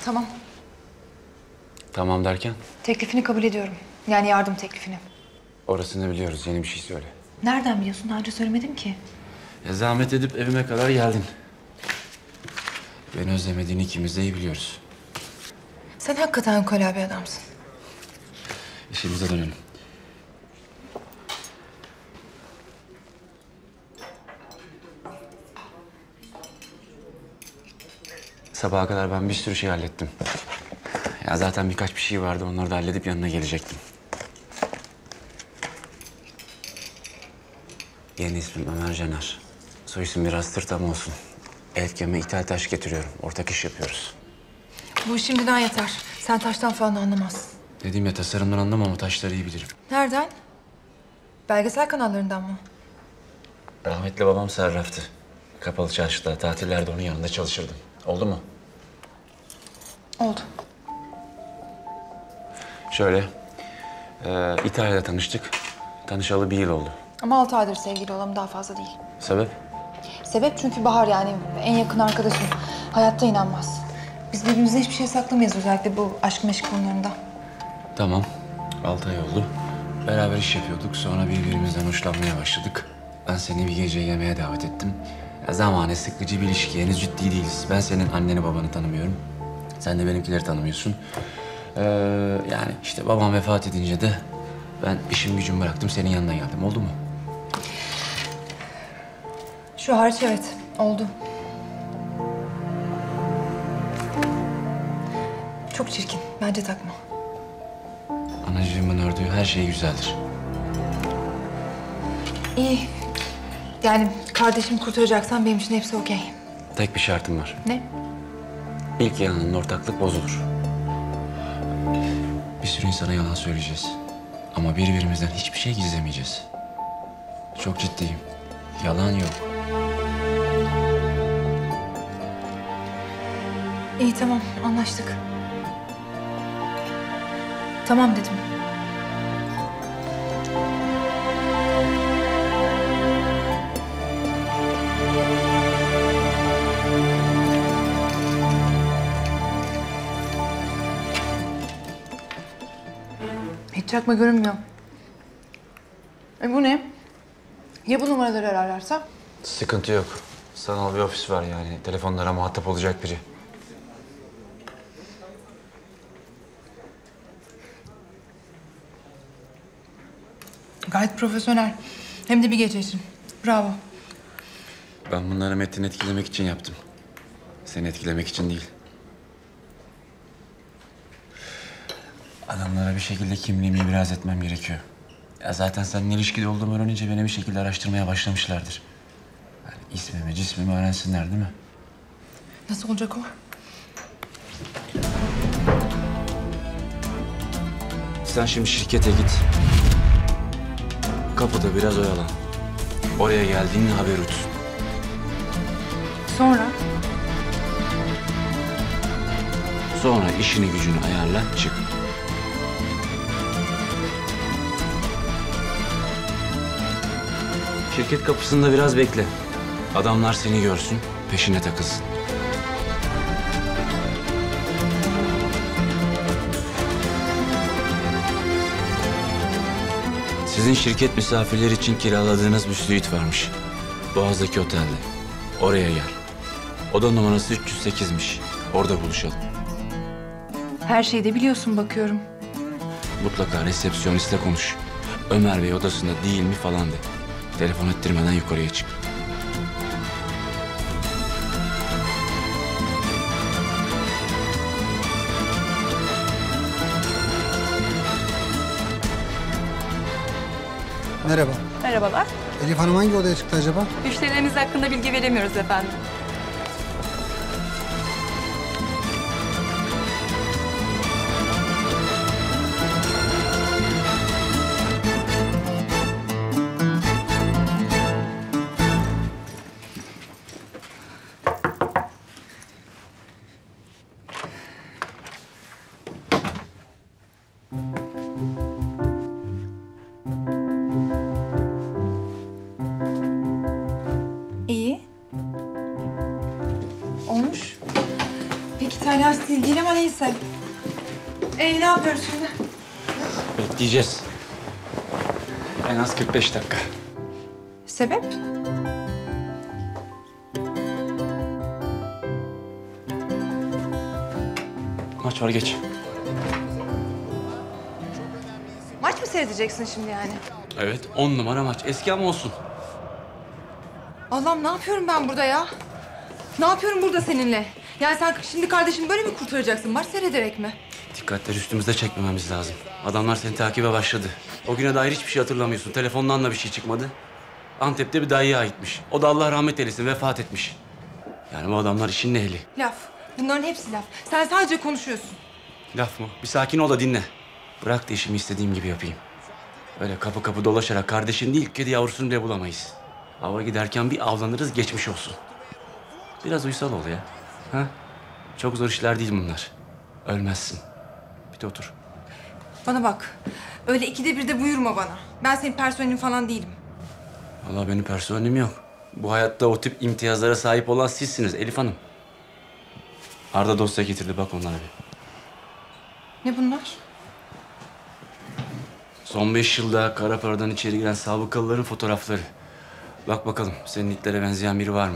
Tamam. Tamam derken? Teklifini kabul ediyorum. Yani yardım teklifini. Orasını biliyoruz. Yeni bir şey söyle. Nereden biliyorsun? Daha önce söylemedim ki. Ya zahmet edip evime kadar geldin. Beni özlemediğini ikimiz de iyi biliyoruz. Sen hakikaten ukala bir adamsın. İşimize dönelim. Sabaha kadar ben bir sürü şey hallettim. Ya zaten birkaç bir şey vardı. Onları da halledip yanına gelecektim. Yeni ismim Ömer Caner. Soy isim biraz tırt ama olsun. Elkeme ithal taş getiriyorum. Ortak iş yapıyoruz. Bu şimdiden yeter. Sen taştan falan anlamazsın. Dediğim ya tasarımdan anlamam ama taşları iyi bilirim. Nereden? Belgesel kanallarından mı? Rahmetli babam sarraftı. Kapalı çarşıda, tatillerde onun yanında çalışırdım. Oldu mu? Oldu. Şöyle, İtalya'da tanıştık. Tanışalı bir yıl oldu. Ama 6 aydır sevgili olalım, daha fazla değil. Sebep? Sebep çünkü Bahar, yani en yakın arkadaşım. Hayatta inanmaz. Biz birbirimize hiçbir şey saklamayız, özellikle bu aşk meşk konularında. Tamam, 6 ay oldu. Beraber iş yapıyorduk. Sonra birbirimizden hoşlanmaya başladık. Ben seni bir gece yemeğe davet ettim. Ya zamane sıkıcı bir ilişki. Henüz ciddi değiliz. Ben senin anneni babanı tanımıyorum. Sen de benimkileri tanımıyorsun. Yani işte babam vefat edince de ben işim gücümü bıraktım. Senin yanına geldim. Oldu mu? Şu hariç evet, oldu. Çok çirkin, bence takma. Anacığımın ördüğü her şey güzeldir. İyi. Yani kardeşimi kurtaracaksan benim için hepsi okey. Tek bir şartım var. Ne? İlk yalanın ortaklık bozulur. Bir sürü insana yalan söyleyeceğiz. Ama birbirimizden hiçbir şey gizlemeyeceğiz. Çok ciddiyim. Yalan yok. İyi, tamam, anlaştık. Tamam dedim. Hiç çakma görünmüyor. Bu ne? Ya bu numaraları ararlarsa? Sıkıntı yok. Sanal bir ofis var yani. Telefonlara muhatap olacak biri. Gayet profesyonel. Hem de bir gece için. Bravo. Ben bunları Metin'i etkilemek için yaptım. Seni etkilemek için değil. Adamlara bir şekilde kimliğimi ibraz etmem gerekiyor. Ya zaten seninle ilişkide olduğumu öğrenince beni bir şekilde araştırmaya başlamışlardır. Yani ismimi, cismimi öğrensinler değil mi? Nasıl olacak o? Sen şimdi şirkete git. Kapıda biraz oyalan. Oraya geldiğinde haber ut. Sonra? Sonra işini gücünü ayarla, çık. Şirket kapısında biraz bekle. Adamlar seni görsün, peşine takılsın. Sizin şirket misafirleri için kiraladığınız bir suite varmış. Boğaz'daki otelde. Oraya gel. Oda numarası 308'miş. Orada buluşalım. Her şeyi de biliyorsun bakıyorum. Mutlaka resepsiyonistle konuş. Ömer Bey odasında değil mi falan de. Telefon ettirmeden yukarıya çık. Merhaba. Merhabalar. Elif Hanım hangi odaya çıktı acaba? Müşterilerimiz hakkında bilgi veremiyoruz efendim. İyi. İtalyan stil değil ama neyse. Ne yapıyoruz şimdi? Bekleyeceğiz. En az 45 dakika. Sebep? Maç var, geç. Maç mı seyredeceksin şimdi yani? Evet, 10 numara maç. Eski ama olsun. Allah'ım ne yapıyorum ben burada ya? Ne yapıyorum burada seninle? Yani sen şimdi kardeşini böyle mi kurtaracaksın? Maç seyrederek mi? Dikkatleri üstümüzde çekmememiz lazım. Adamlar seni takibe başladı. O güne dair hiçbir şey hatırlamıyorsun. Telefondan da bir şey çıkmadı. Antep'te bir dayıya gitmiş. O da Allah rahmet eylesin, vefat etmiş. Yani bu adamlar işin ehli. Laf. Bunların hepsi laf. Sen sadece konuşuyorsun. Laf mı? Bir sakin ol da dinle. Bırak da işimi istediğim gibi yapayım. Öyle kapı kapı dolaşarak kardeşin değil, kedi yavrusunu bile bulamayız. Hava giderken bir avlanırız, geçmiş olsun. Biraz uysal ol ya. Ha? Çok zor işler değil bunlar. Ölmezsin. Bir de otur. Bana bak. Öyle ikide bir de buyurma bana. Ben senin personelin falan değilim. Vallahi benim personelim yok. Bu hayatta o tip imtiyazlara sahip olan sizsiniz Elif Hanım. Arda dosya getirdi, bak onlara bir. Ne bunlar? Son 5 yılda kara paradan içeri giren sabıkalıların fotoğrafları. Bak bakalım senin itlere benzeyen biri var mı?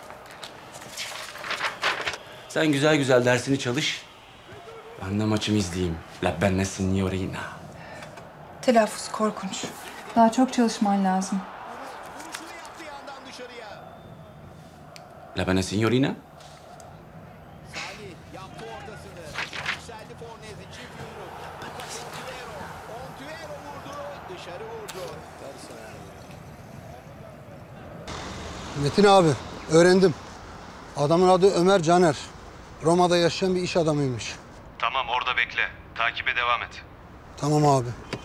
Sen güzel güzel dersini çalış. Ben de maçımı izleyeyim. La benne signorina. Telaffuz korkunç. Daha çok çalışman lazım. La benne signorina. Metin abi, öğrendim. Adamın adı Ömer Caner. Roma'da yaşayan bir iş adamıymış. Tamam, orada bekle. Takibe devam et. Tamam abi.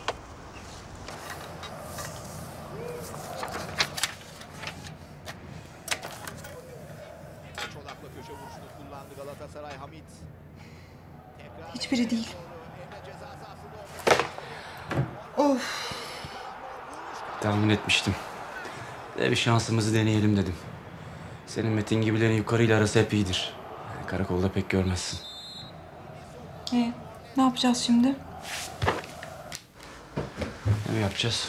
Çolak'la köşe vuruşunu kullandı Galatasaray Hamit. Hiçbiri değil. Ceza sahasında Of. Tahmin etmiştim. Bir şansımızı deneyelim dedim. Senin Metin gibilerin yukarıyla arası hep iyidir. Yani karakolda pek görmezsin. Ne yapacağız şimdi? Ne yapacağız?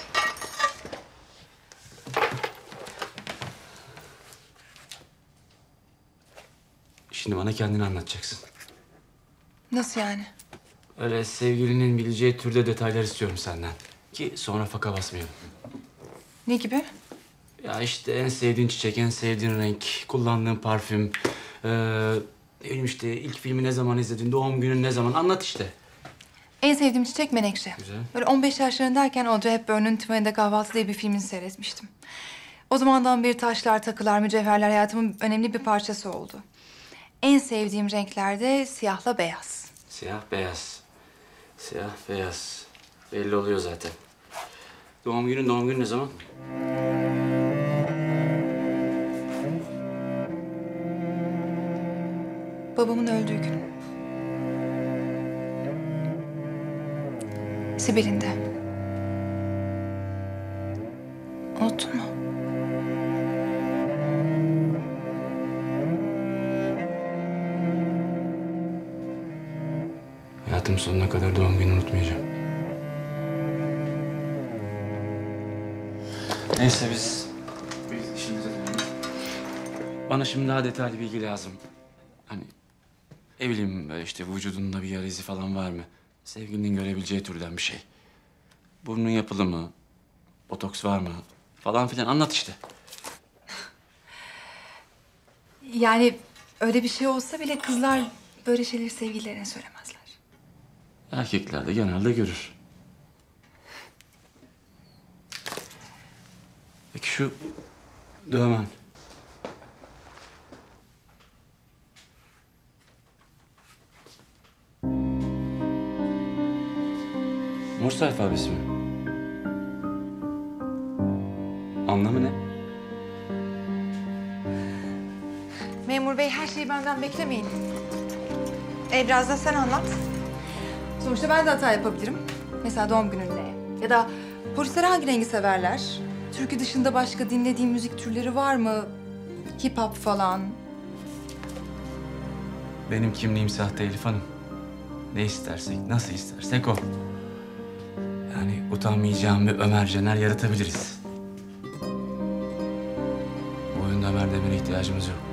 Şimdi bana kendini anlatacaksın. Nasıl yani? Öyle sevgilinin bileceği türde detaylar istiyorum senden. Ki sonra faka basmayalım. Ne gibi? Ya işte en sevdiğin çiçek, en sevdiğin renk, kullandığın parfüm. Ne bileyim işte ilk filmi ne zaman izledin, doğum günün ne zaman, anlat işte. En sevdiğim çiçek menekşe. Güzel. Böyle 15 yaşlarındayken Audrey Hepburn'un Tümen'de Kahvaltı diye bir filmini seyretmiştim. O zamandan beri taşlar, takılar, mücevherler hayatımın önemli bir parçası oldu. En sevdiğim renkler de siyahla beyaz. Siyah beyaz. Siyah beyaz. Belli oluyor zaten. Doğum günün ne zaman? Babamın öldüğü gün. Sibel'in de. Unuttun mu? Hayatım sonuna kadar doğum günü unutmayacağım. Neyse biz işimize dönelim. Bana şimdi daha detaylı bilgi lazım. Hani ne bileyim böyle işte vücudunda bir yara izi falan var mı? Sevgilinin görebileceği türden bir şey. Burnun yapılı mı? Botoks var mı? Falan filan anlat işte. Yani öyle bir şey olsa bile kızlar böyle şeyleri sevgililerine söylemezler. Erkekler de genelde görür. Peki şu dövmen. Morse alfabesi mi? Anlamı ne? Memur bey her şeyi benden beklemeyin. Biraz da sen anlat. Sonuçta ben de hata yapabilirim. Mesela doğum gününde. Ya da polisler hangi rengi severler? Türkü dışında başka dinlediğim müzik türleri var mı? Hip hop falan. Benim kimliğim sahte Elif Hanım. Ne istersek, nasıl istersek o. Yani utanmayacağım bir Ömer Caner yaratabiliriz. Bu oyunda Ömer Demir'e ihtiyacımız yok.